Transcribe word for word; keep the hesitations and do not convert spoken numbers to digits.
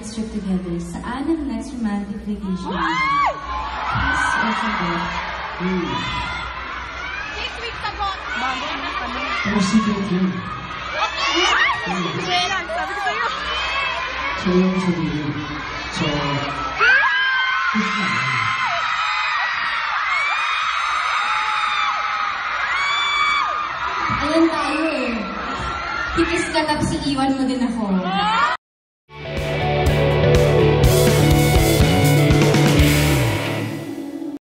next trip together? Saan ang next romantic vacation? Please also go. Hmm. Six weeks ago. Bago na kami. Pero secret yun. Kailan? Sabi ko sa'yo. So, yung sabihin. So, Ayan tayo eh. Hikis ka tapos iiwan mo din ako.